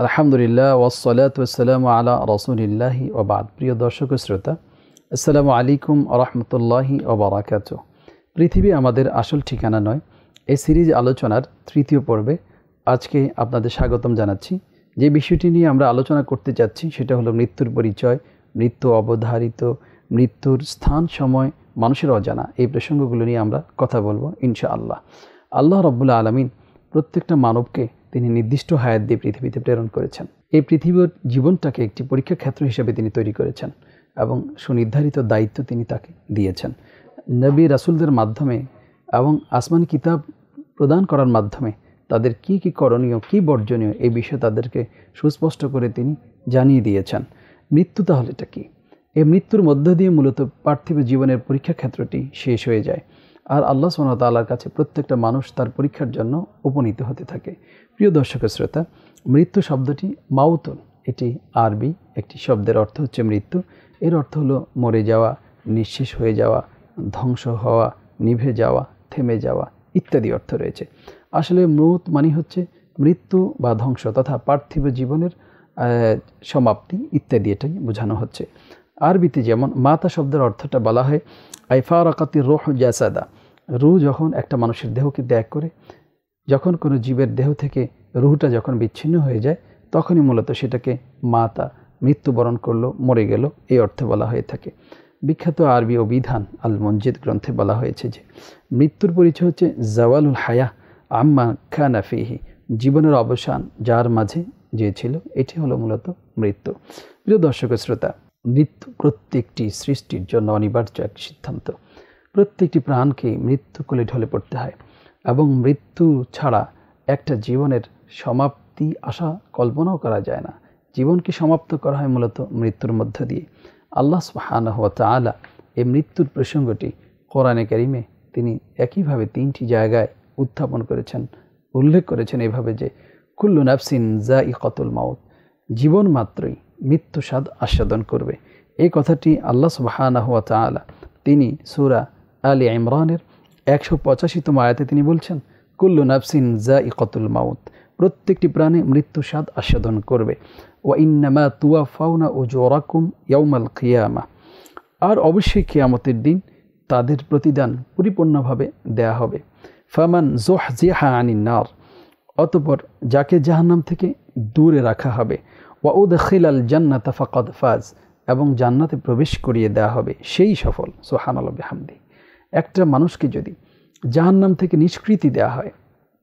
আলহামদুলিল্লাহ ওয়াসসালাতু ওয়াসসালামু আলা রাসূলিল্লাহি ওয়া বা'দ। প্রিয় দর্শক ও শ্রোতা, আসসালামু আলাইকুম ওয়া রাহমাতুল্লাহি ওয়া বারাকাতুহু। পৃথিবী আমাদের আসল ঠিকানা নয়, এই সিরিজ আলোচনার তৃতীয় পর্বে আজকে আপনাদের স্বাগতম জানাচ্ছি। যে বিষয়টি নিয়ে আমরা আলোচনা করতে যাচ্ছি সেটা হলো মৃত্যুর পরিচয়, মৃত্যু অবধারিত, মৃত্যুর স্থান, সময়, মানুষের অজানা। এই প্রসঙ্গগুলো নিয়ে আমরা কথা বলবো ইনশাআল্লাহ। আল্লাহ রাব্বুল আলামিন প্রত্যেকটা মানবকে তিনি নির্দিষ্ট হায়াত দিয়ে পৃথিবীতে প্রেরণ করেছেন। এই পৃথিবীর জীবনটাকে একটি পরীক্ষা ক্ষেত্র হিসেবে তিনি তৈরি করেছেন এবং সুনির্ধারিত দায়িত্ব তিনি তাকে দিয়েছেন। নবী রাসূলদের মাধ্যমে এবং আসমানি কিতাব প্রদান করার মাধ্যমে তাদের কি কি করণীয়, কি বর্জনীয়, এই বিষয়ে তাদেরকে সুস্পষ্ট করে তিনি জানিয়ে দিয়েছেন। মৃত্যু তাহলে এটা কি? এই মৃত্যুর মধ্য দিয়ে মূলত পার্থিব জীবনের পরীক্ষা ক্ষেত্রটি শেষ হয়ে যায়, আর আল্লাহ সুবহানাহু ওয়া তাআলার কাছে প্রত্যেকটা মানুষ তার পরীক্ষার জন্য উপনীত হতে থাকে। প্রিয় দর্শক শ্রোতা, মৃত্যু শব্দটি মাউতুন, এটি আরবি একটি শব্দের অর্থ হচ্ছে মৃত্যু। এর অর্থ হলো মরে যাওয়া, নিঃশেষ হয়ে যাওয়া, ধ্বংস হওয়া, নিভে যাওয়া, থেমে যাওয়া ইত্যাদি অর্থ রয়েছে। আসলে মৌত মানে হচ্ছে মৃত্যু বা ধ্বংস তথা পার্থিব জীবনের সমাপ্তি ইত্যাদি, এটাই বোঝানো হচ্ছে। আরবিতে যেমন মাতা শব্দের অর্থটা বলা হয় আইফারাকাতির রূহ জাসাদা, রূহ যখন একটা মানুষের দেহকে ত্যাগ করে, যখন কোনো জীবের দেহ থেকে রূহটা যখন বিচ্ছিন্ন হয়ে যায়, তখনই মূলত সেটাকে মাতা, মৃত্যুবরণ করলো, মরে গেল, এই অর্থে বলা হয়ে থাকে। বিখ্যাত আরবি অভিধান আল মনজিদ গ্রন্থে বলা হয়েছে যে মৃত্যুর পরিচয় হচ্ছে জাওয়ালুল হায়া আম্মা খানা ফিহি, জীবনের অবসান যার মাঝে যে ছিল, এটি হলো মূলত মৃত্যু। প্রিয় দর্শক শ্রোতা, মৃত্যু প্রত্যেকটি সৃষ্টির জন্য অনিবার্য এক সিদ্ধান্ত। প্রত্যেকটি প্রাণকে মৃত্যু কোলে ঢলে পড়তে হয় এবং মৃত্যু ছাড়া একটা জীবনের সমাপ্তি আশা কল্পনাও করা যায় না। জীবনকে সমাপ্ত করা হয় মূলত মৃত্যুর মধ্য দিয়ে। আল্লাহ সুবহানাহু ওয়া তাআলা এই মৃত্যুর প্রসঙ্গটি কোরআনে কারিমে তিনি একইভাবে 3টি জায়গায় উত্থাপন করেছেন, উল্লেখ করেছেন এভাবে যে কুল্লু নাফসিন যায়িকাতুল মাউত, জীবন মাত্রই মৃত্যু স্বাদ আস্বাদন করবে। এই কথাটি আল্লাহ সুবহানাহু ওয়া তাআলা তিনি সূরা আলে ইমরানের 185তম আয়াতে তিনি বলছেন কুল্লু নাফসিন যায়িকাতুল মাউত, প্রত্যেকটি প্রাণী মৃত্যু স্বাদ আস্বাদন করবে। ওয়া ইন্নামা তুওয়াফাউনা উজুরাকুম ইয়াউমাল কিয়ামা, আর অবশ্যই কিয়ামতের দিন তাদের প্রতিদান পরিপূর্ণভাবে দেয়া হবে। ফামান যুহজিহা আনিন নার, অতঃপর যাকে জাহান্নাম থেকে দূরে রাখা হবে, ওয়া উদখিলাল জান্নাতা ফাকাদ ফাজ, এবং জান্নাতে প্রবেশ করিয়ে দেওয়া হবে, সেই সফল। সুবহানাল্লাহ বিহামদি। একটা মানুষকে যদি জাহান্নাম থেকে নিষ্কৃতি দেওয়া হয়,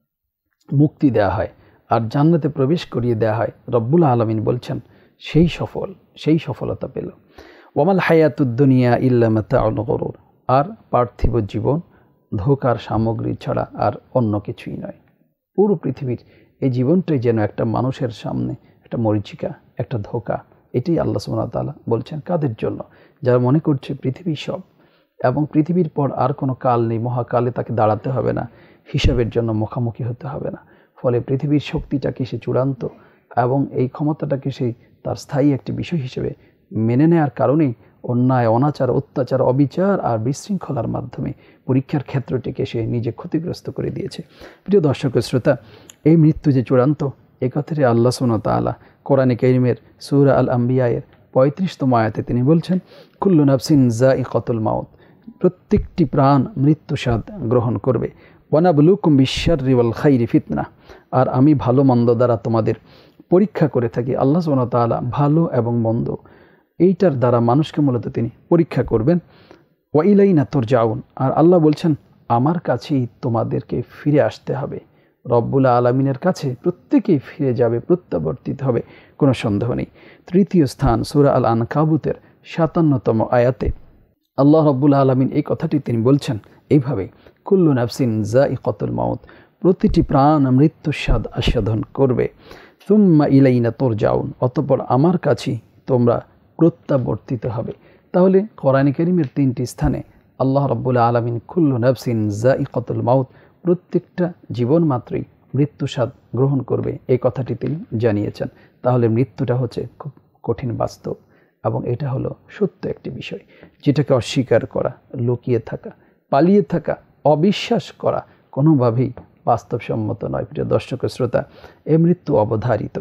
মুক্তি দেওয়া হয়, আর জান্নাতে প্রবেশ করিয়ে দেওয়া হয়, রব্বুল আলামিন বলছেন সেই সফল, সেই সফলতা পেল। ওয়ামাল হায়াতুদ দুনিয়া ইল্লা মাতাউল গুরুর, আর পার্থিব জীবন ধোঁকার সামগ্রী ছাড়া আর অন্য কিছুই নয়। পুরো পৃথিবীর এই জীবনটাই যেন একটা মানুষের সামনে একটা মরীচিকা, একটা ধোঁকা। এটাই আল্লাহ সুবহানাহু ওয়া তাআলা বলছেন কাদের জন্য? যারা মনে করছে পৃথিবী সব এবং পৃথিবীর পর আর কোনো কাল নেই, মহাকালে তাকে দাঁড়াতে হবে না, হিসাবের জন্য মুখোমুখি হতে হবে না। ফলে পৃথিবীর শক্তিটাকে সে চূড়ান্ত এবং এই ক্ষমতাটাকে সে তার স্থায়ী একটি বিষয় হিসেবে মেনে নেওয়ার কারণেই অন্যায়, অনাচার, অত্যাচার, অবিচার আর বিশৃঙ্খলার মাধ্যমে পরীক্ষার ক্ষেত্রটিকে সে নিজে ক্ষতিগ্রস্ত করে দিয়েছে। প্রিয় দর্শক শ্রোতা, এই মৃত্যু যে চূড়ান্ত, এই কথাটি আল্লাহ সুবহানাহু ওয়া তাআলা কোরআনে কারীমের সূরা আল আম্বিয়ায়ের 35তম আয়াতে তিনি বলছেন কুল্লু নাফসিন যায়িকাতুল মাউত, প্রত্যেকটি প্রাণ মৃত্যু স্বাদ গ্রহণ করবে। ওয়ানাবলুকুম বিশ-শাররি ওয়াল খাইরি ফিতনা, আর আমি ভালো মন্দ দ্বারা তোমাদের পরীক্ষা করে থাকি। আল্লাহ সুবহানাহু ওয়া তাআলা ভালো এবং মন্দ এইটার দ্বারা মানুষকে মূলত তিনি পরীক্ষা করবেন। ওয়া ইলাইনা তুরজাউন, আর আল্লাহ বলছেন আমার কাছেই তোমাদেরকে ফিরে আসতে হবে। রব্বুল আলামিনের কাছে প্রত্যেকেই ফিরে যাবে, প্রত্যাবর্তিত হবে, কোনো সন্দেহ নেই। তৃতীয় স্থান সূরা আল আনকাবুতের 57তম আয়াতে আল্লাহ রব্বুল আলামিন এই কথাটি তিনি বলছেন এইভাবে কুল্লু নাফসিন যায়িকাতুল মাউত, প্রতিটি প্রাণ মৃত্যুর স্বাদ আস্বাদন করবে। সুম্মা ইলাইনা তুরজাউন, অতঃপর আমার কাছেই তোমরা প্রত্যাবর্তিত হবে। তাহলে কোরআনে কারীমের 3টি স্থানে আল্লাহ রাব্বুল আলামিন কুল্লু নাফসিন যায়িকাতুল মাউত, প্রত্যেকটা জীবন মাত্রই মৃত্যু স্বাদ গ্রহণ করবে, এই কথাটি তিনি জানিয়েছেন। তাহলে মৃত্যুটা হচ্ছে খুব কঠিন বাস্তব এবং এটা হলো সত্য একটি বিষয়, যেটাকে অস্বীকার করা, লুকিয়ে থাকা, পালিয়ে থাকা, অবিশ্বাস করা কোনোভাবেই বাস্তবসম্মত নয়। প্রিয় দর্শক শ্রোতা, এই মৃত্যু অবধারিত,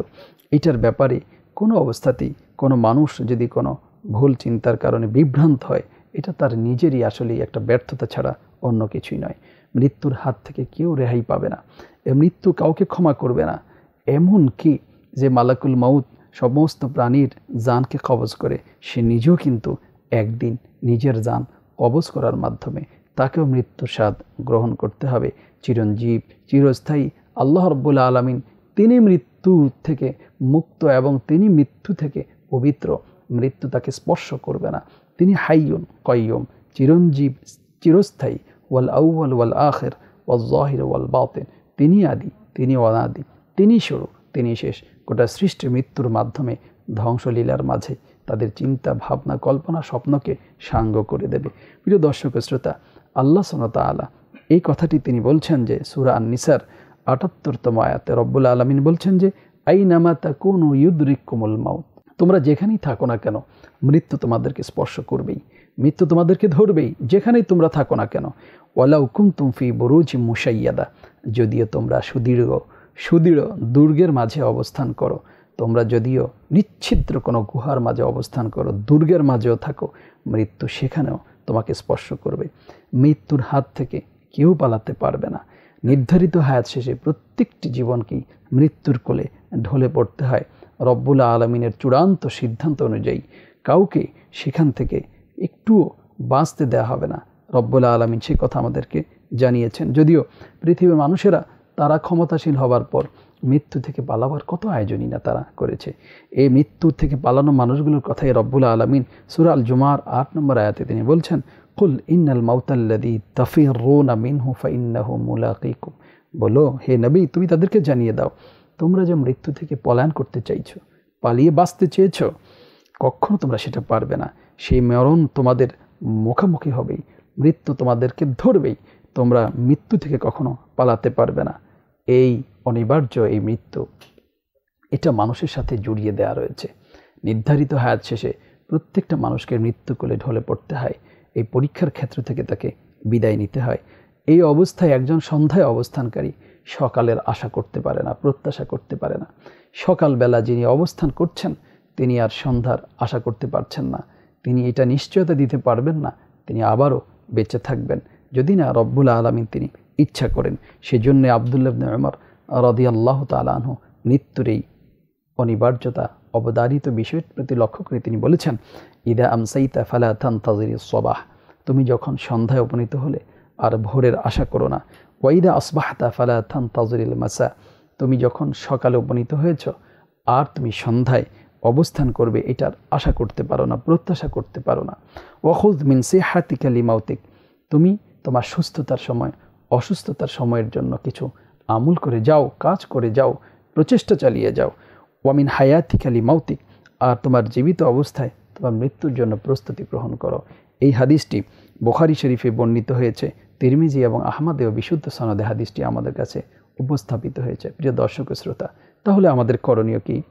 এটার ব্যাপারে কোনো অবস্থাতেই কোনো মানুষ যদি কোনো ভুল চিন্তার কারণে বিভ্রান্ত হয়, এটা তার নিজেরই আসলেই একটা ব্যর্থতা ছাড়া অন্য কিছুই নয়। মৃত্যুর হাত থেকে কেউ রেহাই পাবে না, এ মৃত্যু কাউকে ক্ষমা করবে না। এমন কি যে মালাকুল মাউত সমস্ত প্রাণীর জানকে কবজ করে, সে নিজেও কিন্তু একদিন নিজের জান কবজ করার মাধ্যমে তাকেও মৃত্যুর স্বাদ গ্রহণ করতে হবে। চিরঞ্জীব চিরস্থায়ী আল্লাহ রাব্বুল আলামিন, তিনি মৃত্যু থেকে মুক্ত এবং তিনি মৃত্যু থেকে পবিত্র। মৃত্যু তাকে স্পর্শ করবে না। তিনি হাইয়ুন কাইয়ুম, চিরঞ্জীব চিরস্থায়ী, ওয়াল আউয়াল ওয়াল আখির ওয়াল যাহির ওয়াল বাতিন। তিনি আদি, তিনি অনাদি, তিনি শুরু, তিনি শেষ। গোটা সৃষ্টি মৃত্যুর মাধ্যমে ধ্বংসলীলার মাঝে তাদের চিন্তা ভাবনা কল্পনা স্বপ্নকে সাঙ্গ করে দেবে। প্রিয় দর্শক শ্রোতা, আল্লাহ সুবহানাহু ওয়া তাআলা এই কথাটি তিনি বলছেন যে সূরা আন-নিসার ৭৮তম আয়াতে রব্বুল আলামিন বলছেন যে আইনামা তাকুনু ইউদরিকুমুল মাউত, তোমরা যেখানেই থাকো না কেন মৃত্যু তোমাদেরকে স্পর্শ করবেই, মৃত্যু তোমাদেরকে ধরবেই, যেখানেই তোমরা থাকো না কেন। ওয়ালাউ কুনতুম ফি বুরুজিম মুশাইয়াদা, যদিও তোমরা সুদৃঢ় দুর্গের মাঝে অবস্থান করো, তোমরা যদিও নিচ্ছিদ্র কোনো গুহার মাঝে অবস্থান করো, দুর্গের মাঝেও থাকো, মৃত্যু সেখানেও তোমাকে স্পর্শ করবে। মৃত্যুর হাত থেকে কেউ পালাতে পারবে না। নির্ধারিত হায়াত শেষে প্রত্যেকটি জীবনকেই মৃত্যুর কোলে ঢলে পড়তে হয়। রব্বুল আলামিনের চূড়ান্ত সিদ্ধান্ত অনুযায়ী কাউকে সেখান থেকে একটুও বাঁচতে দেওয়া হবে না। রব্বুল আলামিন সে কথা আমাদেরকে জানিয়েছেন। যদিও পৃথিবীর মানুষেরা তারা ক্ষমতাশীল হবার পর মৃত্যু থেকে পালাবার কত আয়োজনই না তারা করেছে। এই মৃত্যু থেকে পালানো মানুষগুলোর কথাই রব্বুল আলামিন সূরা আল জুমার ৮ নম্বর আয়াতে তিনি বলছেন, কুল ইন্নাল মাউতাল্লাযী তাফিরুনা মিনহু ফাইন্নাহু মুলাকীকুম। বলো হে নবী, তুমি তাদেরকে জানিয়ে দাও, তোমরা যে মৃত্যু থেকে পলায়ন করতে চাইছো, পালিয়ে বাঁচতে চেয়েছো, কখনো তোমরা সেটা পারবে না। সেই মরণ তোমাদের মুখোমুখি হবেই, মৃত্যু তোমাদেরকে ধরবেই, তোমরা মৃত্যু থেকে কখনো পালাতে পারবে না। এই অনিবার্য এই মৃত্যু, এটা মানুষের সাথে জড়িয়ে দেওয়া রয়েছে। নির্ধারিত হায়াত শেষে প্রত্যেকটা মানুষকে মৃত্যু কোলে ঢলে পড়তে হয়। এই পরীক্ষার ক্ষেত্র থেকে তাকে বিদায় নিতে হয়। এই অবস্থায় একজন সন্ধ্যায় অবস্থানকারী সকালের আশা করতে পারে না, প্রত্যাশা করতে পারে না। সকালবেলা যিনি অবস্থান করছেন তিনি আর সন্ধ্যার আশা করতে পারছেন না। তিনি এটা নিশ্চয়তা দিতে পারবেন না তিনি আবারও বেঁচে থাকবেন, যদি না রব্বুল আলামিন তিনি ইচ্ছা করেন। সেজন্য আব্দুল্লাহ ইবনে উমর রাদিয়াল্লাহু তাআলা আনহু মৃত্যুর এই অনিবার্যতা অবধারিত বিষয়ের প্রতি লক্ষ্য করে তিনি বলেছেন, ইদা আমসাইতা ফালা তানতাজিরিস সাবাহ, তুমি যখন সন্ধ্যায় উপনীত হলে আর ভোরের আশা করো না। ওয়াইদা আসবাহতা ফালা তানতাজিরিল মাসা, তুমি যখন সকালে উপনীত হয়েছ আর তুমি সন্ধ্যায় অবস্থান করবে এটার আশা করতে পারো না, প্রত্যাশা করতে পারো না। ওয়াখুয মিন সিহাতিকা লিমাউতিক, তুমি তোমার সুস্থতার সময় অসুস্থতার সময়ের জন্য কিছু আমল করে যাও, কাজ করে যাও, প্রচেষ্টা চালিয়ে যাও। ওয়ামিন হায়াতিকা লিমাউতিক, আর তোমার জীবিত অবস্থায় তোমার মৃত্যুর জন্য প্রস্তুতি গ্রহণ করো। এই হাদিসটি বুখারী শরীফে বর্ণিত হয়েছে, তিরমিজি এবং আহমদেও বিশুদ্ধ সনদে হাদিসটি আমাদের কাছে উপস্থাপিত হয়েছে। প্রিয় দর্শক শ্রোতা, তাহলে আমাদের করণীয় কি?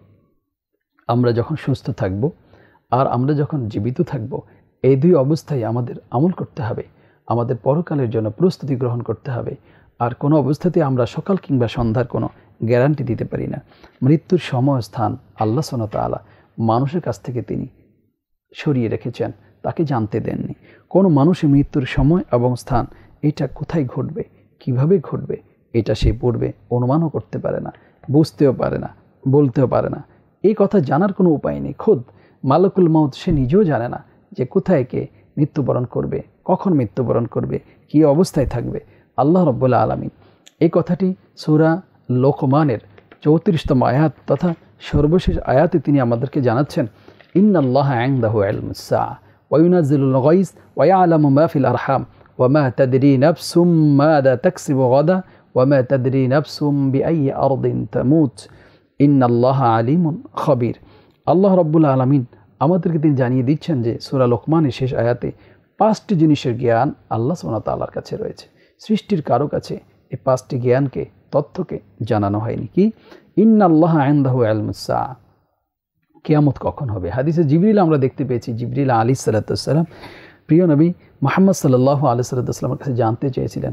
আমরা যখন সুস্থ থাকব আর আমরা যখন জীবিত থাকব, এই দুই অবস্থায় আমাদের আমল করতে হবে, আমাদের পরকালের জন্য প্রস্তুতি গ্রহণ করতে হবে। আর কোনো অবস্থাতে আমরা সকাল কিংবা সন্ধ্যার কোনো গ্যারান্টি দিতে পারি না। মৃত্যুর সময় স্থান আল্লাহ সুবহানাহু ওয়া তাআলা মানুষের কাছ থেকে তিনি সরিয়ে রেখেছেন, তাকে জানতে দেননি। কোনো মানুষের মৃত্যুর সময় এবং স্থান এটা কোথায় ঘটবে, কিভাবে ঘটবে, এটা সে পূর্বে অনুমানও করতে পারে না, বুঝতেও পারে না, বলতেও পারে না। এই কথা জানার কোনো উপায় নেই। খোদ মালাকুল মাউত সে নিজেও জানে না যে কোথায় কে মৃত্যুবরণ করবে, কখন মৃত্যুবরণ করবে, কী অবস্থায় থাকবে। আল্লাহ রাব্বুল আলামিন এই কথাটি সূরা লোকমানের 34তম আয়াত তথা সর্বশেষ আয়াতে তিনি আমাদেরকে জানাচ্ছেন, ইন্নাল্লাহা ইনদাহু ইলমুস সাআ ওয়া ইউনাজ্জিলুল গায়স ওয়া ইয়ালামু মা ফিল আরহাম ওয়া মা তাদরি নাফসুম মাযা তাকসিবু গাদা ওয়া মা তাদরি নাফসুম বিআইয়ি আরদিন তামুত ইন্নাল্লাহা আলিমুন খবীর। আল্লাহ রাব্বুল আলামিন আমাদেরকে তিনি জানিয়ে দিচ্ছেন যে সূরা লোকমানের শেষ আয়াতে 5টি জিনিসের জ্ঞান আল্লাহ সুবহানাহু ওয়া তাআলার কাছে রয়েছে। সৃষ্টির কারো কাছে এই 5টি জ্ঞানকে, তথ্যকে জানানো হয়নি। কি? ইন্নাল্লাহা ইনদাহু ইলমুস সাআ, কিয়ামত কখন হবে। হাদিসে জিবরিল আমরা দেখতে পেয়েছি, জিবরিল আলাইহিস সালাতু ওয়াস সালাম প্রিয় নবী মুহাম্মদ সাল্লাল্লাহু আলাইহি ওয়াসাল্লামের কাছে জানতে চেয়েছিলেন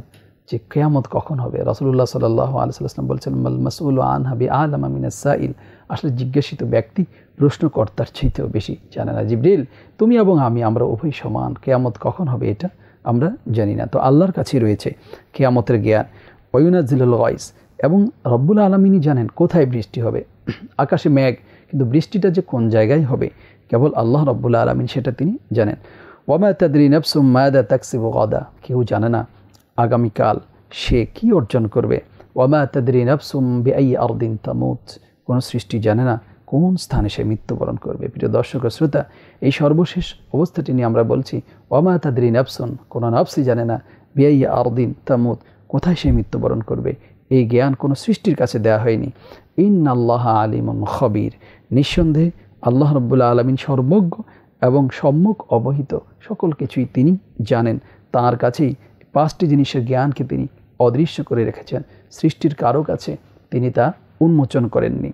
যে কিয়ামত কখন হবে। রাসূলুল্লাহ সাল্লাল্লাহু আলাইহি ওয়াসাল্লাম বলছেন, মাল মাসউলু আনহা বিআলামা মিনাস সাইল, আসলে জিজ্ঞাসিত ব্যক্তি প্রশ্নকর্তার চাইতেও বেশি জানে না। জিবরিল, তুমি এবং আমরা উভয় সমান, কিয়ামত কখন হবে এটা আমরা জানি না। তো আল্লাহর কাছেই রয়েছে কিয়ামতের জ্ঞান। ওয়ায়ুনাজ্জিলুল গায়স, এবং রব্বুল আলামিনই জানেন কোথায় বৃষ্টি হবে। আকাশে মেঘ, কিন্তু বৃষ্টিটা যে কোন জায়গায় হবে কেবল আল্লাহ রব্বুল আলামিন সেটা তিনি জানেন। ওয়ামা তাদরি নাফসুম মাযা তাকসিবু গাদা, কেউ জানে না আগামীকাল সে কি অর্জন করবে। ওয়ামা তাদরি নাফসুম বিআই আরদিন তামুত, কোনো সৃষ্টি জানে না কোন স্থানে সে মৃত্যুবরণ করবে। প্রিয় দর্শক ও শ্রোতা, এই সর্বশেষ অবস্থাটি নিয়ে আমরা বলছি ওয়ামা তাদরি নাফসুন, কোনো নাফসই জানে না বিআই আরদিন তামুত, কোথায় সে মৃত্যুবরণ করবে। এই জ্ঞান কোনো সৃষ্টির কাছে দেয়া হয়নি। ইন্নাল্লাহা আলিমুন খবীর, নিঃসন্দেহে আল্লাহ রাব্বুল আলামিন সর্বজ্ঞ এবং সম্যক অবহিত, সকল কিছুই তিনি জানেন। তাঁর কাছেই 5টি জিনিসের জ্ঞানকে তিনি অদৃশ্য করে রেখেছেন, সৃষ্টির কারো কাছে তিনি তা উন্মোচন করেননি।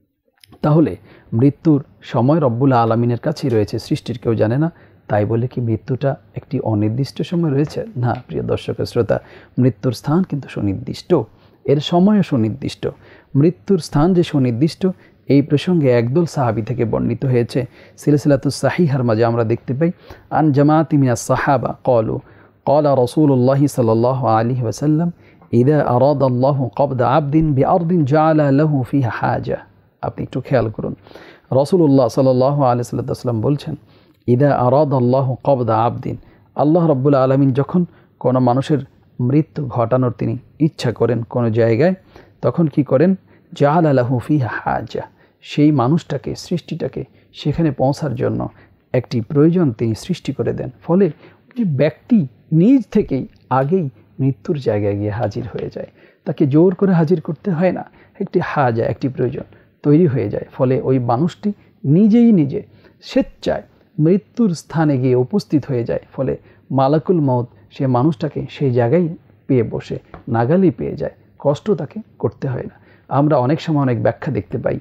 তাহলে মৃত্যুর সময় রব্বুল আলামিনের কাছেই রয়েছে, সৃষ্টির কেউ জানে না। তাই বলে কি মৃত্যুটা একটি অনির্দিষ্ট সময় রয়েছে? না প্রিয় দর্শক শ্রোতা, মৃত্যুর স্থান কিন্তু সুনির্দিষ্ট, এর সময়ও সুনির্দিষ্ট। মৃত্যুর স্থান যে সুনির্দিষ্ট, এই প্রসঙ্গে একদল সাহাবী থেকে বর্ণিত হয়েছে। সিলসিলাতুস সাহিহার মাঝে আমরা দেখতে পাই, আন জামাআতি মিনাস সাহাবা ক্বালু ক্বালা রাসূলুল্লাহি সাল্লাল্লাহু আলাইহি ওয়াসাল্লাম ইযা আরাদাল্লাহু কবদা আবদিন বিআরদিন জাআলা লাহু ফিহা হাজা। আপনি একটু খেয়াল করুন, রাসূলুল্লাহ সাল্লাল্লাহু আলাইহি ওয়াসাল্লাম বলছেন, ইযা আরাদাল্লাহু কবদা আবদিন, আল্লাহ রাব্বুল আলামিন যখন কোনো মানুষের মৃত্যু ঘটানোর তিনি ইচ্ছা করেন কোনো জায়গায়, তখন কি করেন, জাআলা লাহু ফিহা হাজা, সেই মানুষটাকে, সৃষ্টিটাকে সেখানে পৌঁছার জন্য একটি প্রয়োজন তিনি সৃষ্টি করে দেন। ফলে যে ব্যক্তি নিজ থেকেই আগেই মৃত্যুর জায়গায় গিয়ে হাজির হয়ে যায়, তাকে জোর করে হাজির করতে হয় না, একটি হাজা, একটি প্রয়োজন তৈরি হয়ে যায়। ফলে ওই মানুষটি নিজে স্বেচ্ছায় মৃত্যুর স্থানে গিয়ে উপস্থিত হয়ে যায়। ফলে মালাকুল মউত সে মানুষটাকে সেই জায়গায় পেয়ে বসে, নাগালেই পেয়ে যায়, কষ্ট তাকে করতে হয় না। আমরা অনেক সময় অনেক ব্যাখ্যা দেখতে পাই,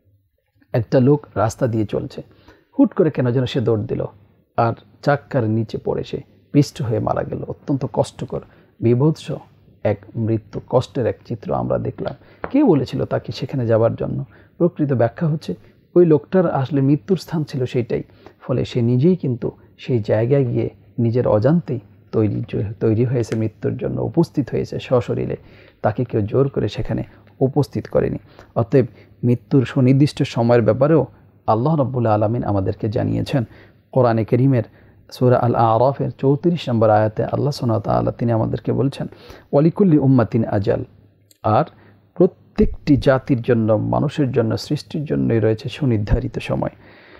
একটা লোক রাস্তা দিয়ে চলছে, হুট করে কেন যেন সে দৌড় দিল আর চাক্কার নিচে পড়ে সে পিষ্ট হয়ে মারা গেল। অত্যন্ত কষ্টকর, বিভৎস এক মৃত্যু, কষ্টের এক চিত্র আমরা দেখলাম। কে বলেছিল তাকে সেখানে যাবার জন্য? প্রকৃত ব্যাখ্যা হচ্ছে ওই লোকটার আসলে মৃত্যুর স্থান ছিল সেইটাই। ফলে সে নিজেই কিন্তু সেই জায়গায় গিয়ে নিজের অজান্তেই তৈরি হয়েছে মৃত্যুর জন্য, উপস্থিত হয়েছে সশরীরে, তাকে কেউ জোর করে সেখানে উপস্থিত করেনি। অতএব মৃত্যুর সুনির্দিষ্ট সময়ের ব্যাপারেও আল্লাহ রাব্বুল আলামিন আমাদেরকে জানিয়েছেন। কোরআনে কারীমের সূরা আল আরাফের 34 নম্বর আয়াতে আল্লাহ সুবহানাহু ওয়া তাআলা তিনি আমাদেরকে বলছেন, ওয়ালিকুল্লি উম্মাতিন আজাল, আর প্রত্যেকটি জাতির জন্য, মানুষের জন্য, সৃষ্টির জন্যই রয়েছে সুনির্ধারিত সময়।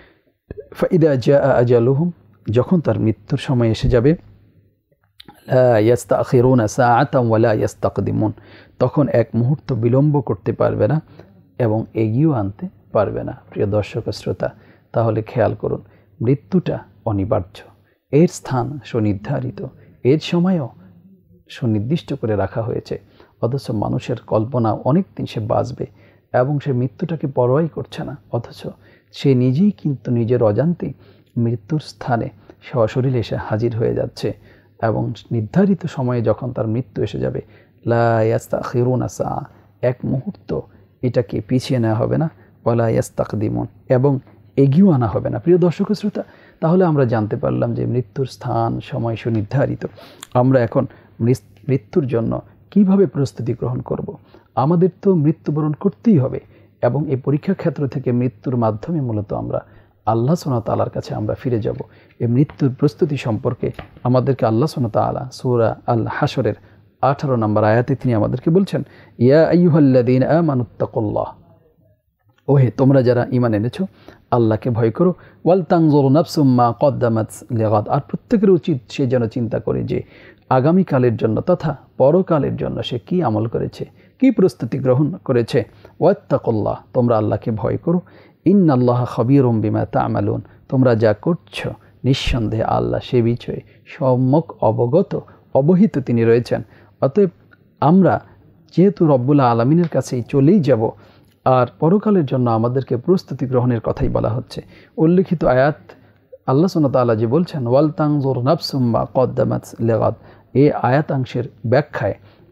ফাইদা জাআ আজালুহুম, যখন তার মৃত্যুর সময় এসে যাবে, লা ইস্তাখিরুনা সাআতান ওয়া লা ইস্তাকদিমুন, তখন এক মুহূর্ত বিলম্ব করতে পারবে না এবং এগিয়েও আনতে পারবে না। প্রিয় দর্শক শ্রোতা, তাহলে খেয়াল করুন, মৃত্যুটা অনিবার্য, এর স্থান সুনির্ধারিত, এর সময়ও সুনির্দিষ্ট করে রাখা হয়েছে। অথচ মানুষের কল্পনা অনেক দিন সে বাঁচবে এবং সে মৃত্যুটাকে পরোয়াই করছে না। অথচ সে নিজেই কিন্তু নিজের অজান্তেই মৃত্যুর স্থানে সশরীরে এসে হাজির হয়ে যাচ্ছে এবং নির্ধারিত সময়ে যখন তার মৃত্যু এসে যাবে, লা ইস্তাখিরুনা সাআ, এক মুহূর্ত এটাকে পিছিয়ে নেওয়া হবে না, ওয়ালা ইস্তাকদিমুন, এবং এগিয়েও আনা হবে না। প্রিয় দর্শক শ্রোতা, তাহলে আমরা জানতে পারলাম যে মৃত্যুর স্থান, সময় সুনির্ধারিত। আমরা এখন মৃত্যুর জন্য কিভাবে প্রস্তুতি গ্রহণ করব? আমাদের তো মৃত্যুবরণ করতেই হবে এবং এই পরীক্ষা ক্ষেত্র থেকে মৃত্যুর মাধ্যমে মূলত আমরা আল্লাহ সুবহানাহু ওয়া তাআলার কাছে আমরা ফিরে যাব। এই মৃত্যুর প্রস্তুতি সম্পর্কে আমাদেরকে আল্লাহ সুবহানাহু ওয়া তাআলা সূরা আল হাশরের 18 নম্বর আয়াতে তিনি আমাদেরকে বলছেন, ইয়া আইয়ুহাল্লাযীনা আমানুত্তাকুল্লাহ, ওহে তোমরা যারা ঈমান এনেছো, আল্লাহকে ভয় করো। ওয়াল তানজুরু নাফসুম মা কদ্দামাত লিগাদ, আর প্রত্যেকের উচিত সে যেন চিন্তা করে যে আগামীকালের জন্য তথা পরকালের জন্য সে কি আমল করেছে, কি প্রস্তুতি গ্রহণ করেছে। ওয়াত্তাকুল্লাহ, তোমরা আল্লাহকে ভয় করো। ইন্নাল্লাহা খাবীরুম বিমা তা'মালুন, তোমরা যা করছো নিঃসন্দেহে আল্লাহ সে বিষয়ে সম্যক অবহিত তিনি রয়েছেন। অতএব আমরা যেহেতু রব্বুল আলামিনের কাছেই চলেই যাব, আর পরকালের জন্য আমাদেরকে প্রস্তুতি গ্রহণের কথাই বলা হচ্ছে। উল্লেখিত আয়াত আল্লাহ সুবহানাহু ওয়া তাআলা যে বলছেন, ওয়াল তানজুর নাফসুম মা কদ্দামাত লিগাদ, এই আয়াতাংশের ব্যাখ্যায়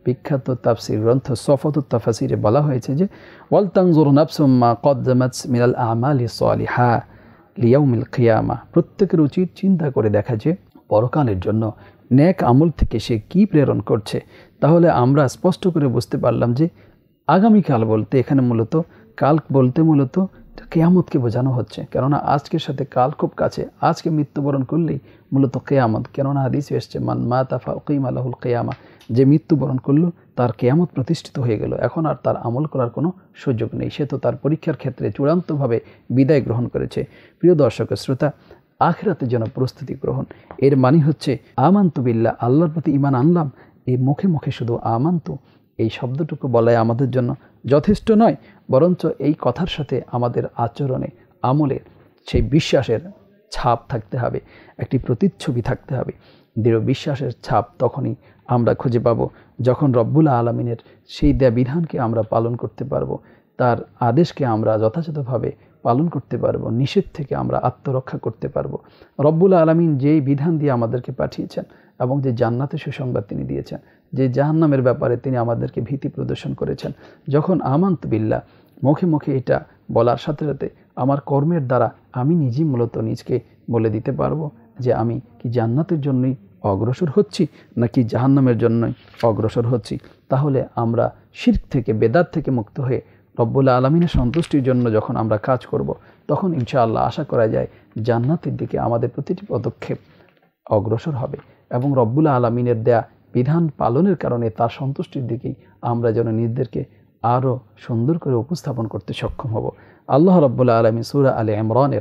বিখ্যাত তাফসির গ্রন্থ সফাতুত তাফাসিরে বলা হয়েছে যে ওয়াল তানজুর নাফসুম মা কদ্দামাত মিনাল আমালি সালিহা লিয়াউমিল কিয়ামা, প্রত্যেকের উচিত চিন্তা করে দেখা যে পরকালের জন্য নেক আমল থেকে সে কি প্রেরণ করছে। তাহলে আমরা স্পষ্ট করে বুঝতে পারলাম যে আগামীকাল বলতে এখানে মূলত কাল বলতে মূলত কেয়ামতকে বোঝানো হচ্ছে, কেননা আজকের সাথে কাল খুব কাছে। আজকে মৃত্যুবরণ করলেই মূলত কেয়ামত, কেননা হাদিসে এসছে মান মাতা ফাউকিমা লাহুল কিয়ামা, যে মৃত্যুবরণ করলো তার কেয়ামত প্রতিষ্ঠিত হয়ে গেল, এখন আর তার আমল করার কোনো সুযোগ নেই, সে তো তার পরীক্ষার ক্ষেত্রে চূড়ান্তভাবে বিদায় গ্রহণ করেছে। প্রিয় দর্শক শ্রোতা, আখিরাতের জন্য প্রস্তুতি গ্রহণ, এর মানে হচ্ছে আমান্তু বিল্লাহ, আল্লাহর প্রতি ঈমান আনলাম। এই মুখে মুখে শুধু আমান্তু এই শব্দটুকু বলাই আমাদের জন্য যথেষ্ট নয়, বরঞ্চ এই কথার সাথে আমাদের আচরণে আমলে সেই বিশ্বাসের ছাপ থাকতে হবে, একটি প্রতিচ্ছবি থাকতে হবে। দৃঢ় বিশ্বাসের ছাপ তখনই আমরা খুঁজে পাবো যখন রব্বুল আলামিনের সেই দেয়া বিধানকে আমরা পালন করতে পারবো, তার আদেশকে আমরা যথাযথভাবে পালন করতে পারবো, নিষেধ থেকে আমরা আত্মরক্ষা করতে পারবো। রব্বুল আলামিন যেই বিধান দিয়ে আমাদেরকে পাঠিয়েছেন এবং যে জান্নাতের সুসংবাদ তিনি দিয়েছেন, যে জাহান্নামের ব্যাপারে তিনি আমাদেরকে ভীতি প্রদর্শন করেছেন, যখন আমান্ত বিল্লাহ মুখে মুখে এটা বলার সাথে সাথে আমার কর্মের দ্বারা আমি নিজেই মূলত নিজকে বলে দিতে পারবো যে আমি কি জান্নাতের জন্যই অগ্রসর হচ্ছি নাকি জাহান্নামের জন্যই অগ্রসর হচ্ছি। তাহলে আমরা শিরক থেকে বেদাত থেকে মুক্ত হয়ে রব্বুল আলামিনের সন্তুষ্টির জন্য যখন আমরা কাজ করব, তখন ইনশাআল্লাহ আশা করা যায় জান্নাতের দিকে আমাদের প্রতিটি পদক্ষেপ অগ্রসর হবে এবং রব্বুল আলামিনের দেয়া বিধান পালনের কারণে তার সন্তুষ্টির দিকেই আমরা যেন নিজেদেরকে আরও সুন্দর করে উপস্থাপন করতে সক্ষম হব। আল্লাহ রব্বুল আলামিন সূরা আলে ইমরানের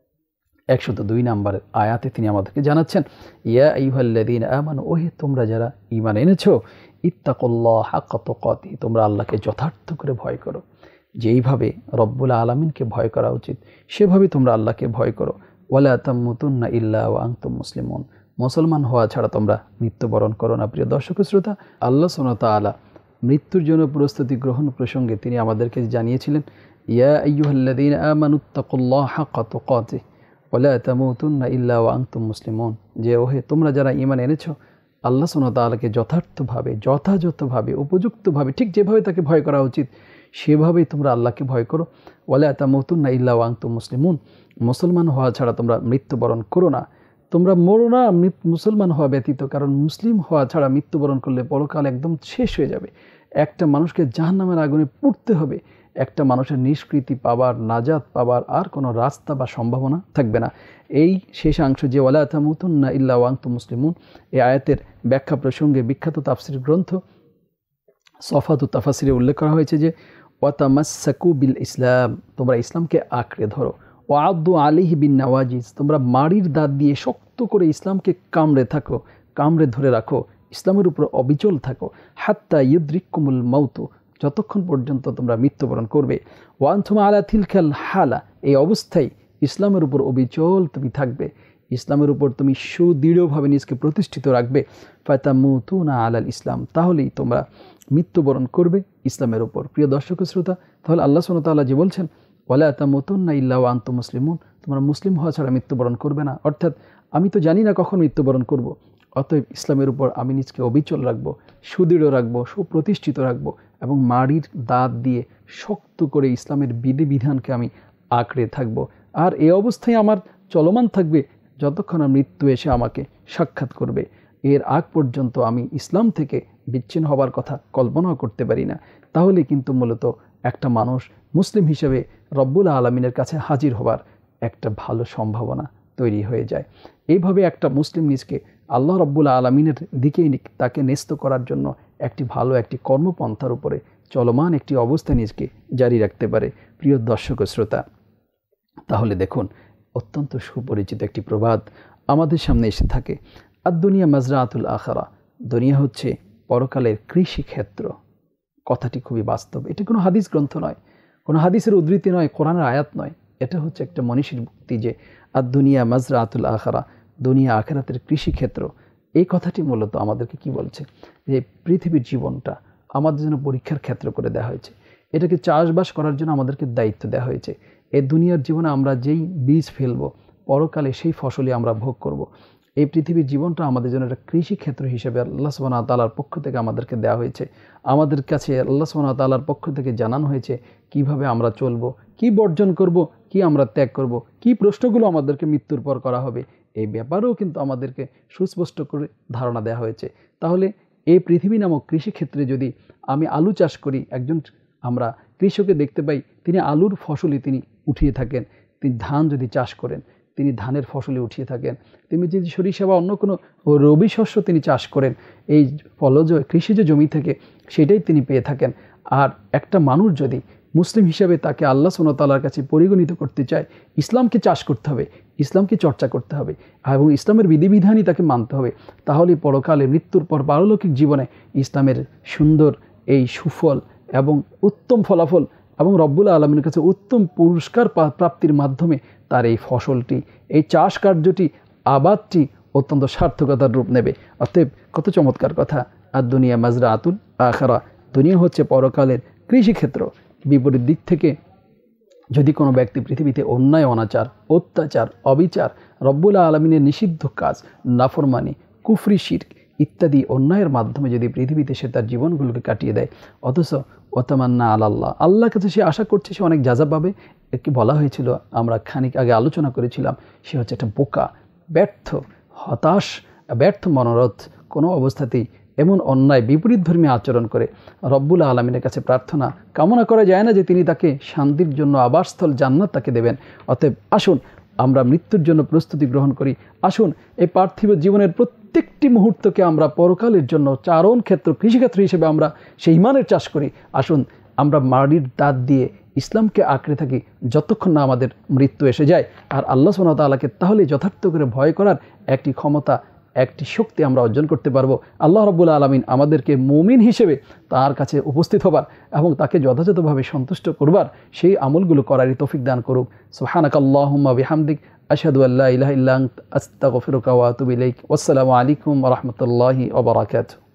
102 নম্বরের আয়াতে তিনি আমাদেরকে জানাচ্ছেন, ইয়া আইয়ুহাল্লাযীনা আমানু, ওহে তোমরা যারা ঈমান এনেছো, ইত্তাকুল্লাহ হাক্কা তুকাতিহি, তোমরা আল্লাহকে যথার্থ করে ভয় করো। যেইভাবে রব্বুল আলামিনকে ভয় করা উচিত সেভাবে তোমরা আল্লাহকে ভয় করো। ওয়ালা তামুতুন্না ইল্লা ওয়া আনতুম মুসলিমুন, মুসলমান হওয়া ছাড়া তোমরা মৃত্যুবরণ করো না। প্রিয় দর্শক শ্রোতা, আল্লাহ সুবহানাহু ওয়া তাআলা মৃত্যুর জন্য প্রস্তুতি গ্রহণ প্রসঙ্গে তিনি আমাদেরকে জানিয়েছিলেন, ইয়া আইয়ুহাল্লাযীনা আমানুত্তাকুল্লাহ হাক্কা তুকাতিহি ওয়ালা তামুতুন্না ইল্লা ওয়া আনতুম মুসলিমুন, যে ওহে তোমরা যারা ঈমান এনেছো, আল্লাহ সুবহানাহু ওয়া তাআলাকে যথার্থভাবে যথাযথভাবে উপযুক্তভাবে ঠিক যেভাবে তাকে ভয় করা উচিত সেভাবেই তোমরা আল্লাহকে ভয় করো। ওয়ালা তামুতুন্না ইল্লা ওয়া আনতুম মুসলিমুন, মুসলমান হওয়া ছাড়া তোমরা মৃত্যুবরণ করো না। তোমরা মরো না মুসলমান হওয়া ব্যতীত, কারণ মুসলিম হওয়া ছাড়া মৃত্যুবরণ করলে পরকাল একদম শেষ হয়ে যাবে। একটা মানুষকে জাহান্নামের আগুনে পুড়তে হবে, একটা মানুষের নিষ্কৃতি পাবার, নাজাত পাবার আর কোনো রাস্তা বা সম্ভাবনা থাকবে না। এই শেষাংশ যে ওয়ালা তামুতুন্না ইল্লা ওয়া আনতুম মুসলিমুন, এই আয়াতের ব্যাখ্যা প্রসঙ্গে বিখ্যাত তাফসির গ্রন্থ সফাতুত তাফাসিরে উল্লেখ করা হয়েছে যে ওয়াতামাসসাকু বিল ইসলাম, তোমরা ইসলামকে আঁকড়ে ধরো। ওয়াআদ্দু আলাইহি বিন নাওয়াজিজ, তোমরা মাড়ির দাঁত দিয়ে শক্ত করে ইসলামকে কামড়ে ধরে রাখো, ইসলামের উপর অবিচল থাকো। হাত্তা ইউদরিকুমুল মাউতু, যতক্ষণ পর্যন্ত তোমরা মৃত্যুবরণ করবে। ওয়া আনতুম আলা তিলকাল হালা, এই অবস্থায় ইসলামের উপর অবিচল তুমি থাকবে, ইসলামের উপর তুমি সুদৃঢ়ভাবে নিজকে প্রতিষ্ঠিত রাখবে। ফাতামুতুনা আলাল ইসলাম, তাহলেই তোমরা মৃত্যুবরণ করবে ইসলামের উপর। প্রিয় দর্শক শ্রোতা, তাহলে আল্লাহ সুবহানাহু ওয়া তাআলা যে বলছেন ওয়ালা তামুতুন্না ইল্লা ওয়া আনতুম মুসলিমুন, তোমরা মুসলিম হওয়া ছাড়া মৃত্যুবরণ করবে না, অর্থাৎ আমি তো জানি না কখন মৃত্যুবরণ করব, অতএব ইসলামের উপর আমি নিজকে অবিচল রাখবো, সুদৃঢ় রাখবো, সুপ্রতিষ্ঠিত রাখবো এবং মাড়ির দাঁত দিয়ে শক্ত করে ইসলামের বিধিবিধানকে আমি আঁকড়ে থাকবো। আর এই অবস্থায় আমার চলমান থাকবে যতক্ষণ মৃত্যু এসে আমাকে সাক্ষাৎ করবে। এর আগ পর্যন্ত আমি ইসলাম থেকে বিচ্ছিন্ন হবার কথা কল্পনাও করতে পারি না। তাহলে কিন্তু মূলত একটা মানুষ মুসলিম হিসেবে রব্বুল আলামিনের কাছে হাজির হবার একটা ভালো সম্ভাবনা তৈরি হয়ে যায়। এইভাবে একটা মুসলিম নিজকে আল্লাহ রব্বুল আলামিনের দিকেই তাকে ন্যস্ত করার জন্য একটি ভালো একটি কর্মপন্থার উপরে চলমান একটি অবস্থা নিজকে জারি রাখতে পারে। প্রিয় দর্শক শ্রোতা, তাহলে দেখুন অত্যন্ত সুপরিচিত একটি প্রবাদ আমাদের সামনে এসে থাকে, আদ-দুনিয়া মাজরাআতুল আখিরা, দুনিয়া হচ্ছে পরকালের কৃষিক্ষেত্র। কথাটি খুবই বাস্তব, এটা কোনো হাদিস গ্রন্থ নয়, কোনো হাদিসের উদ্ধৃতি নয়, কোরআনের আয়াত নয়, এটা হচ্ছে একটা মনীষীর উক্তি যে আদ-দুনিয়া মাজরাআতুল আখিরা, দুনিয়া আখিরাতের কৃষিক্ষেত্র। এই কথাটি মূলত আমাদেরকে কি বলছে, যে পৃথিবীর জীবনটা আমাদের জন্য পরীক্ষার ক্ষেত্র করে দেওয়া হয়েছে, এটাকে চাষবাস করার জন্য আমাদেরকে দায়িত্ব দেওয়া হয়েছে। এই দুনিয়ার জীবনে আমরা যেই বীজ ফেলবো পরকালে সেই ফসলই আমরা ভোগ করব। এই পৃথিবীর জীবনটা আমাদের জন্য একটা কৃষিক্ষেত্র হিসেবে আল্লাহ সুবহানাহু ওয়া তাআলার পক্ষ থেকে আমাদেরকে দেওয়া হয়েছে। আমাদের কাছে আল্লাহ সুবহানাহু ওয়া তাআলার পক্ষ থেকে জানানো হয়েছে কিভাবে আমরা চলব, কি বর্জন করব, কি আমরা ত্যাগ করব, কি প্রশ্নগুলো আমাদেরকে মৃত্যুর পর করা হবে, এই ব্যাপারেও কিন্তু আমাদেরকে সুস্পষ্ট করে ধারণা দেওয়া হয়েছে। তাহলে এই পৃথিবী নামক কৃষিক্ষেত্রে যদি আমি আলু চাষ করি, আমরা কৃষককে দেখতে পাই তিনি আলুর ফসলই তিনি উঠিয়ে থাকেন। তিনি ধান যদি চাষ করেন তিনি ধানের ফসলে উঠিয়ে থাকেন। তিনি যদি সরিষা বা অন্য কোনো রবি শস্য তিনি চাষ করেন, এই ফলজ কৃষিজ জমি থেকে সেটাই তিনি পেয়ে থাকেন। আর একটা মানুষ যদি মুসলিম হিসাবে তাকে আল্লাহ সুবহানাহু ওয়া তাআলার কাছে পরিগণিত করতে চায়, ইসলামকে চাষ করতে হবে, ইসলামকে চর্চা করতে হবে এবং ইসলামের বিধিবিধানই তাকে মানতে হবে। তাহলে পরকালে মৃত্যুর পর পারলৌকিক জীবনে ইসলামের সুন্দর এই সুফল এবং উত্তম ফলাফল এবং রব্বুল আলামিনের কাছে উত্তম পুরস্কার প্রাপ্তির মাধ্যমে তার এই ফসলটি, এই চাষ কার্যটি, আবাদটি অত্যন্ত সার্থকতার রূপ নেবে। অতএব কত চমৎকার কথা, আর দুনিয়া মাজরাআতুল আখিরা, দুনিয়া হচ্ছে পরকালের কৃষিক্ষেত্র। বিপরীত দিক থেকে যদি কোনো ব্যক্তি পৃথিবীতে অন্যায়, অনাচার, অত্যাচার, অবিচার, রব্বুল আলামিনের নিষিদ্ধ কাজ, নাফরমানি, কুফরি, শিরক ইত্যাদি অন্যায়ের মাধ্যমে যদি পৃথিবীতে সে তার জীবনগুলোকে কাটিয়ে দেয়, অথচ ওয়াতামান্না আলাল্লাহ, আল্লাহর কাছে সে আশা করছে সে অনেক যাজা পাবে, একে বলা হয়েছিল, আমরা খানিক আগে আলোচনা করেছিলাম, সে হচ্ছে একটা বোকা, ব্যর্থ, হতাশ, ব্যর্থ মনোরথ। কোনো অবস্থাতেই এমন অন্যায় বিপরীতধর্মী আচরণ করে রব্বুল আলামিনের কাছে প্রার্থনা কামনা করা যায় না যে তিনি তাকে শান্তির জন্য আবাসস্থল জান্নাত তাকে দেবেন। অতএব আসুন আমরা মৃত্যুর জন্য প্রস্তুতি গ্রহণ করি। আসুন এই পার্থিব জীবনের প্রত্যেকটি মুহূর্তকে আমরা পরকালের জন্য চারণ ক্ষেত্র, কৃষিক্ষেত্র হিসেবে আমরা সেই ইমানের চাষ করি। আসুন আমরা মাড়ির দাঁত দিয়ে ইসলামকে আঁকড়ে থাকি যতক্ষণ না আমাদের মৃত্যু এসে যায়। আর আল্লাহ সুবহানাহু ওয়া তাআলাকে তাহলে যথার্থ করে ভয় করার একটি ক্ষমতা, একটি শক্তি আমরা অর্জন করতে পারবো। আল্লাহ রাব্বুল আলামিন আমাদেরকে মুমিন হিসেবে তার কাছে উপস্থিত হবার এবং তাকে যথাযথভাবে সন্তুষ্ট করবার সেই আমলগুলো করারই তৌফিক দান করুক। সুবহানাকাল্লাহুম্মা বিহামদিক, আশহাদু আল্লা ইলাহা ইল্লা আনতা, আস্তাগফিরুকা ওয়া আতুবু ইলাইক। ওয়াসসালামু আলাইকুম ওয়া রাহমাতুল্লাহি ওয়া বারাকাতুহু।